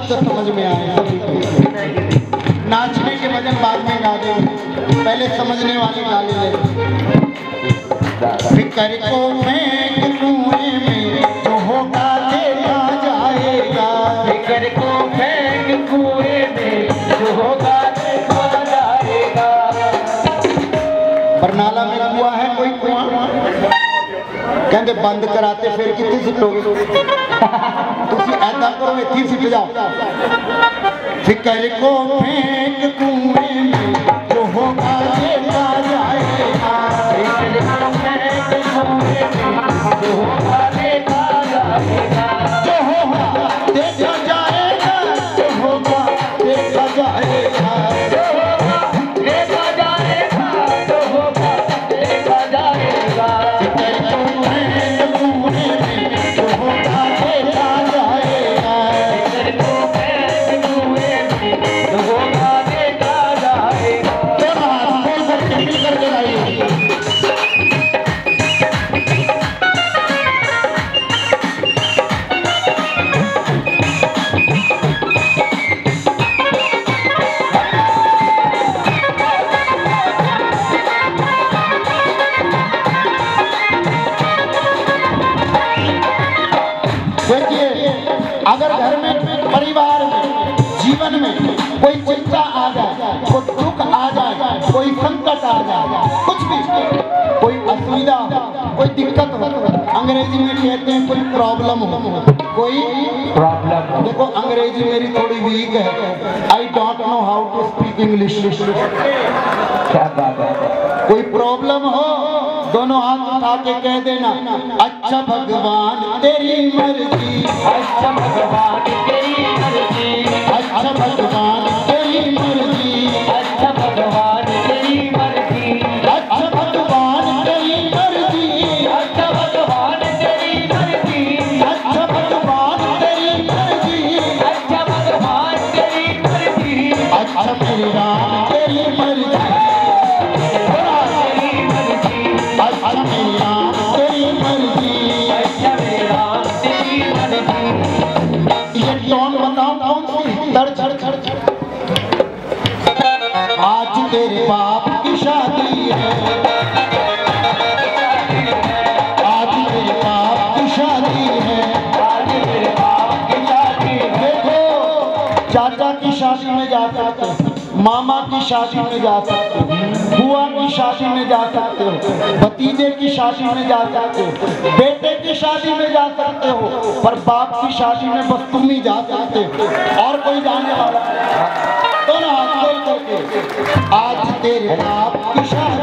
शब्द समझ में आए सभी को। नाचने के भजन बाद में गा देंगे, पहले समझने वाले गा ले। फिकर को फेंक कुएं में जो होगा देखा जाएगा। फिकर को फेंक कुएं में जो होगा देखा जाएगा। बरनाला में कुआं है, कोई कुआं कहते बंद कराते फिर कितनी सिटोगे। तुम ऐसा करो इतनी सिट जाओ। फिकर को फेंक कुएं में जो होगा देखा जाएगा। फिकर को फेंक कुएं में जो होगा देखा जाएगा। जो होगा देखा जाएगा, जो होगा देखा जाएगा। जो होगा देखा जाएगा, जो होगा देखा जाएगा। फिकर को फेंक कुएं में जो होगा देखा जाएगा। फिकर को फेंक कुएं में जो होगा देखा जाएगा। दोनों हाथ बोल करके मिल करके गाइए। देखिए, अगर घर में, परिवार में, जीवन में कोई चिंता आ जाए, कोई दुख आ जाए, कोई संकट आ जाए, कुछ भी, कोई असुविधा, कोई दिक्कत हो, अंग्रेजी में कहते हैं कोई प्रॉब्लम हो, कोई प्रॉब्लम। देखो अंग्रेजी मेरी थोड़ी वीक है, I don't know how to speak English. क्या बात है। कोई प्रॉब्लम हो, दोनों हाथ उठा के कह देना, अच्छा भगवान तेरी मर्जी। अच्छा भगवान तेरी मर्जी। अच्छा भगवान तेरी मर्जी। अच्छा भगवान तेरी मर्जी। अच्छा भगवान तेरी मर्जी। अच्छा भगवान तेरी मर्जी। अच्छा भगवान तेरी मर्जी। अच्छा भगवान तेरी मर्जी। अच्छा मेरे राम तेरी मर्जी। तेरी मर्जी। अच्छा मेरे राम तेरी मर्जी। अच्छा मेरे राम तेरी मर्जी। ये टोन बताओ कौन सी? दर्द। आज तेरे बाप की शादी है, आज तेरे बाप की शादी है। आज मेरे बाप की शादी है। देखो, चाचा की शादी में जा सकते हो, मामा की शादी में जा सकते हो, बुआ की शादी में जा सकते हो, भतीजे की शादी में जा सकते हो, बेटे की शादी में जा सकते हो, पर बाप की शादी में बस तुम ही जा सकते हो, और कोई जाने वाला। दोनों हाथ खोल करके, आज तेरे बाप की शादी